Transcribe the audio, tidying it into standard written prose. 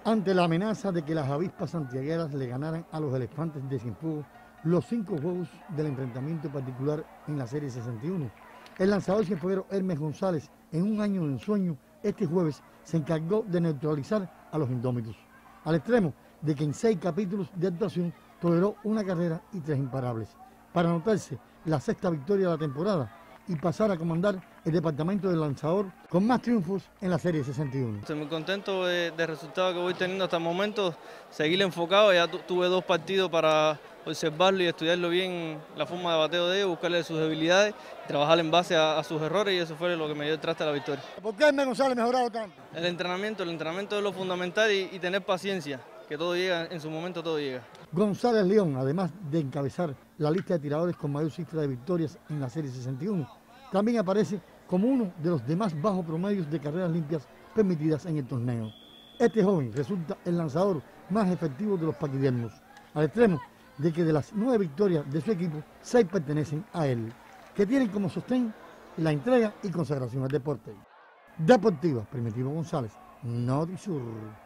Ante la amenaza de que las avispas santiagueras le ganaran a los elefantes de Cienfuegos los 5 juegos del enfrentamiento particular en la Serie 61, el lanzador cienfueguero Hermes González, en un año de ensueño, este jueves se encargó de neutralizar a los indómitos, al extremo de que en 6 capítulos de actuación toleró una carrera y 3 imparables, para anotarse la 6ª victoria de la temporada y pasar a comandar el departamento del lanzador con más triunfos en la Serie 61. Estoy muy contento del resultado que voy teniendo hasta el momento, seguir enfocado. Ya tuve 2 partidos para observarlo y estudiarlo bien, la forma de bateo de ellos, buscarle sus debilidades, trabajar en base a sus errores, y eso fue lo que me dio el traste a la victoria. ¿Por qué Hermes González ha mejorado tanto? El entrenamiento es lo fundamental, y tener paciencia, que todo llega, en su momento todo llega. González León, además de encabezar la lista de tiradores con mayor cifra de victorias en la Serie 61, también aparece como uno de los de más bajos promedios de carreras limpias permitidas en el torneo. Este joven resulta el lanzador más efectivo de los paquidermos, al extremo de que de las 9 victorias de su equipo, 6 pertenecen a él, que tienen como sostén la entrega y consagración al deporte. Deportiva, Primitivo González, Notisur.